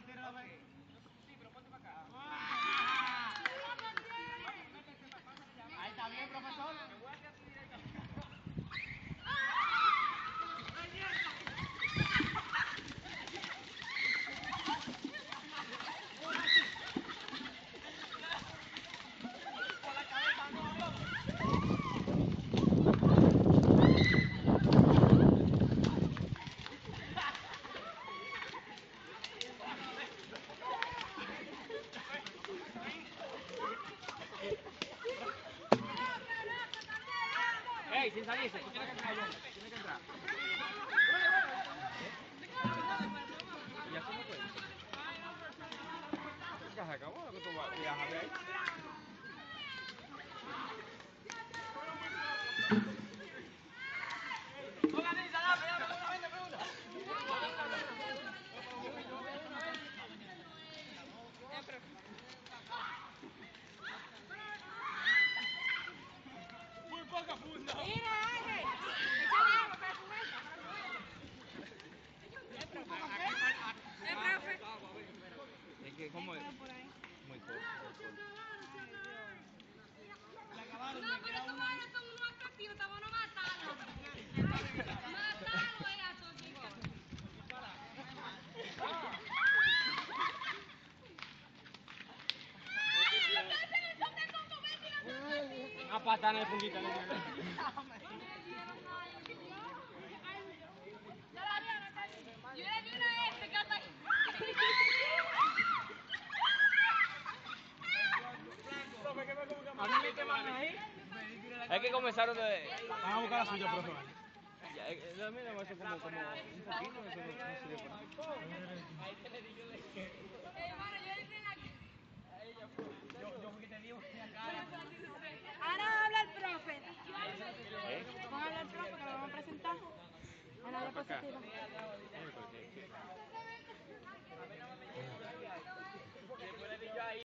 Ahí está bien, profesor. Ey, sin salirse, tú tienes que entrar, John. Tienes que entrar. ¿Y así no puedes? Ya se acabó lo que tú vas a viajar de ahí. Muy poca funda. Mira, Ángel, échale agua para tu mesa. Profe. Es que como es muy corto. No, pero tú vas a ir con unos asesinos, te van a matarlo. Matarlo es a tu chico. Una patada en el puntito. Es que comenzaron de... Van a buscar la suya, profe. Ya, mira, eso como un poquito, eso no sirve para Ahora